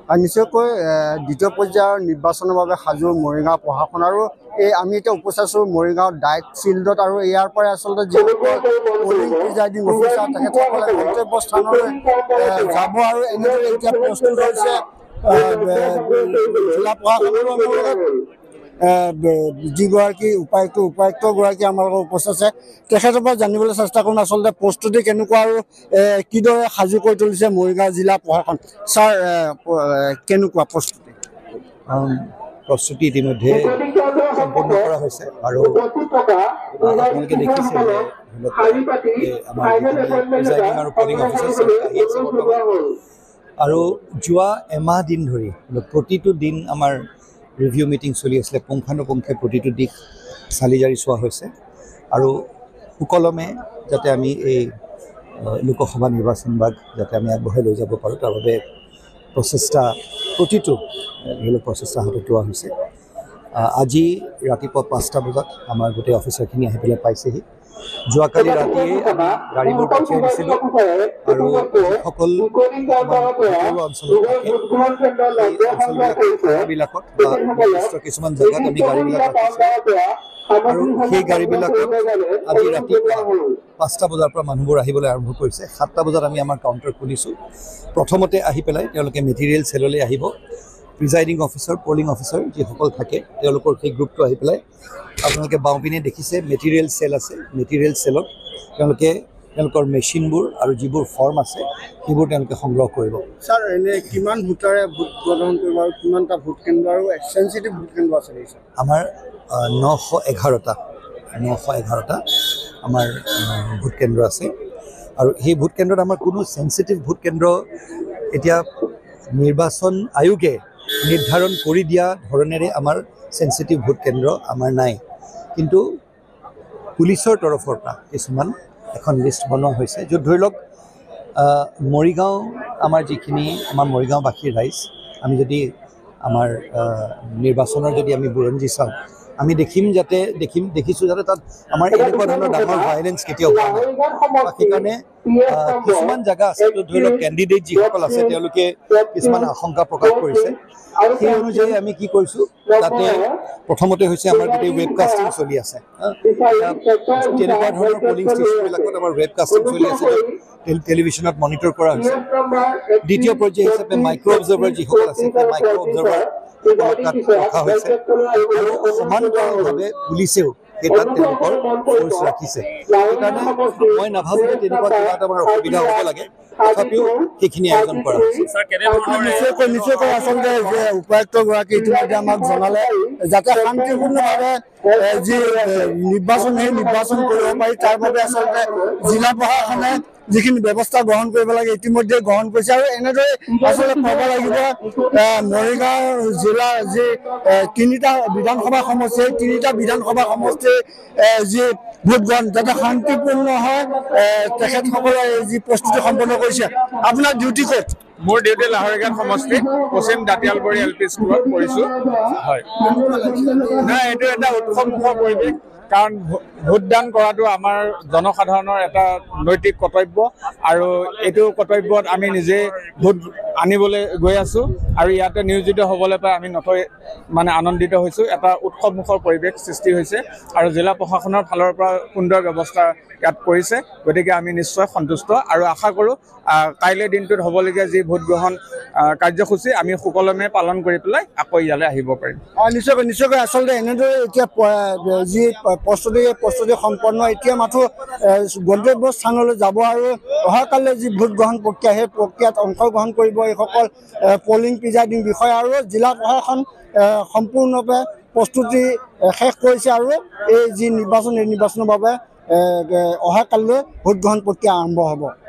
নিশ্চয়কৈ দ্বিতীয় পৰ্যায়ৰ নিৰ্বাচনৰ বাবে সাজু মৰিগাঁও প্ৰশাসন আৰু আমি এতিয়া উপস্থিত আছোঁ মৰিগাঁও ডাইট ফিল্ডত আৰু ইয়াৰ পৰাই আচলতে যিসকল পলিং প্ৰিজাইডিং অফিচাৰ তেখেতসকলে গন্তব্য স্থানলৈ যাব আৰু এনেদৰে এতিয়া প্ৰস্তুত হৈছে জিলা প্ৰশাসনৰ যিগৰাকী উপায়ুক্তগৰাকী আমাৰ লগত উপস্থিত আছে তেখেতৰ পৰা জানিবলৈ চেষ্টা কৰিম আচলতে প্ৰস্তুতি কেনেকুৱা আৰু কিদৰে সাজু কৰি তুলিছে মৰিগাঁও জিলা প্ৰশাসন। ছাৰ কেনেকুৱা প্ৰস্তুতি ইতিমধ্যে সম্পূৰ্ণ কৰা হৈছে আৰু আপোনালোকে দেখিছে আমাৰ প্ৰিজাইডিং আৰু পলিং অফিচাৰ আহি আছে বৰ্তমান আৰু যোৱা এমাহ দিন ধৰি প্ৰতিটো দিন আমাৰ ৰিভিউ মিটিং চলি আছিলে পুংখানুপুংখে প্ৰতিটো দিশ চালি জাৰি চোৱা হৈছে আৰু সুকলমে যাতে আমি এই লোকসভা নিৰ্বাচনভাগ যাতে আমি আগবঢ়াই লৈ যাব পাৰোঁ তাৰ বাবে প্ৰতিটো প্ৰচেষ্টা হাতত লোৱা হৈছে। আজি ৰাতিপুৱা 5টা বজাত আমাৰ গোটেই অফিচাৰখিনি আহি পেলাই পাইছেহি। যোৱাকালি ৰাতিয়ে আমি গাড়ীবোৰ পঠিয়াই দিছিলোঁ আৰু সকল অঞ্চলবিলাকত বা নিৰ্দিষ্ট কিছুমান জেগাত আমি গাড়ীবিলাক ৰাখিছোঁ আৰু সেই গাড়ীবিলাকত আজি ৰাতিপুৱা 5টা বজাৰ পৰা মানুহবোৰ আহিবলৈ আৰম্ভ কৰিছে। 7টা বজাত আমি আমাৰ কাউণ্টাৰ খুলিছোঁ। প্ৰথমতে আহি পেলাই তেওঁলোকে মেটেৰিয়েল চেললৈ আহিব। প্ৰিজাইডিং অফিচাৰ পলিং অফিচাৰ যিসকল থাকে তেওঁলোকৰ সেই গ্ৰুপটো আহি পেলাই আপোনালোকে বাওঁপিনে দেখিছে মেটেৰিয়েল চেল আছে। মেটেৰিয়েল চেলত তেওঁলোকৰ মেচিনবোৰ আৰু যিবোৰ ফৰ্ম আছে সেইবোৰ তেওঁলোকে সংগ্ৰহ কৰিব। ছাৰ এনে কিমান ভোটাৰে ভোট প্ৰদান কৰিব আৰু কিমানটা ভোট কেন্দ্ৰ আৰু চেঞ্চিটিভ ভোট কেন্দ্ৰ আছে? আমাৰ 911টা আমাৰ ভোট কেন্দ্ৰ আছে আৰু সেই ভোট কেন্দ্ৰত আমাৰ কোনো চেঞ্চিটিভ ভোট কেন্দ্ৰ এতিয়া নিৰ্বাচন আয়োগে নিৰ্ধাৰণ কৰি দিয়া ধৰণেৰে আমাৰ চেঞ্চিটিভ ভোট কেন্দ্ৰ আমাৰ নাই, কিন্তু পুলিচৰ তৰফৰ পৰা কিছুমান এখন লিষ্ট বনোৱা হৈছে য'ত ধৰি লওক মৰিগাঁও আমাৰ মৰিগাঁওবাসীৰ ৰাইজ আমি যদি আমাৰ নিৰ্বাচনৰ যদি আমি বুৰঞ্জী চাওঁ আমি দেখিছোঁ যাতে তাত আমাৰ এনেকুৱা ধৰণৰ ডাঙৰ ভাইলেঞ্চ কেতিয়াও হোৱা নাই। সেইকাৰণে কিছুমান জেগা আছে য'ত ধৰি লওক কেণ্ডিডেট যিসকল আছে তেওঁলোকে কিছুমান আশংকা প্ৰকাশ কৰিছে। সেই অনুযায়ী আমি কি কৰিছোঁ তাতে প্ৰথমতে হৈছে আমাৰ গোটেই ৱেবকাষ্টিং চলি আছে। তেনেকুৱা ধৰণৰ পলিং ষ্টেচনবিলাকত আমাৰ ৱেবকাষ্টিং চলি আছে টেলিভিশ্যনত মনিটৰ কৰা হৈছে। দ্বিতীয় পৰ্যায় হিচাপে মাইক্ৰ' অবজাৰ্ভাৰ যিসকল আছে সেই মাইক্ৰ' অবজাৰ্ভাৰ তাত ৰখা হৈছে আৰু সমান্তৰালভাৱে পুলিচেও সেই তাত তেওঁলোকৰ ফ'ৰ্চ ৰাখিছে। সেইকাৰণে মই নাভাবোঁ যে তেনেকুৱা কিবা এটা আমাৰ অসুবিধা হ'ব লাগে, তথাপিও সেইখিনি আয়োজন কৰা হৈছে। নিশ্চয়কৈ আচলতে যে উপায়ুক্তগৰাকী ইতিমধ্যে আমাক জনালে যাতে শান্তিপূৰ্ণভাৱে যি নিৰ্বাচন সেই নিৰ্বাচন কৰিব পাৰি তাৰ বাবে আচলতে জিলা প্ৰশাসনে যিখিনি ব্যৱস্থা গ্ৰহণ কৰিব লাগে ইতিমধ্যে গ্ৰহণ কৰিছে আৰু এনেদৰে আচলতে ক'ব লাগিব মৰিগাঁও জিলাৰ যি 3টা বিধানসভা সমষ্টি সেই 3টা বিধানসভা সমষ্টিৰ যি ভোটগ্ৰহণ যাতে শান্তিপূৰ্ণ হয় তেখেতসকলে যি প্ৰস্তুতি সম্পন্ন কৰিছে। আপোনাৰ ডিউটি ক'ত? মোৰ ডিউটি লাহৰীঘাট সমষ্টি পশ্চিম দাঁতিয়ালবাৰী LP স্কুলত কৰিছোঁ। হয়, নাই এইটো এটা উৎসৱমুখৰ পৰিৱেশ, কাৰণ ভোটদান কৰাটো আমাৰ জনসাধাৰণৰ এটা নৈতিক কৰ্তব্য আৰু এইটো কৰ্তব্যত আমি নিজে ভোট আনিবলৈ গৈ আছোঁ আৰু ইয়াতে নিয়োজিত হ'বলৈ পাই আমি নথৈ আনন্দিত হৈছোঁ। এটা উৎসৱমুখৰ পৰিৱেশ সৃষ্টি হৈছে আৰু জিলা প্ৰশাসনৰ ফালৰ পৰা সুন্দৰ ব্যৱস্থা ইয়াত কৰিছে, গতিকে আমি নিশ্চয় সন্তুষ্ট আৰু আশা কৰোঁ কাইলৈ দিনটোত হ'বলগীয়া যি ভোটগ্ৰহণ কাৰ্যসূচী আমি সুকলমে পালন কৰি পেলাই আকৌ ইয়ালৈ আহিব পাৰিম। নিশ্চয়কৈ আচলতে এনেদৰে এতিয়া যি প্ৰস্তুতি সম্পন্ন এতিয়া মাথো গন্তব্য স্থানলৈ যাব আৰু অহাকালিলৈ যি ভোটগ্ৰহণ প্ৰক্ৰিয়া সেই প্ৰক্ৰিয়াত অংশগ্ৰহণ কৰিব এইসকল পলিং প্ৰিজাইডিং বিষয়া আৰু জিলা প্ৰশাসন সম্পূৰ্ণৰূপে প্ৰস্তুতি শেষ কৰিছে আৰু এই যি নিৰ্বাচনৰ বাবে অহাকালিলৈ ভোটগ্ৰহণ প্ৰক্ৰিয়া আৰম্ভ হ'ব।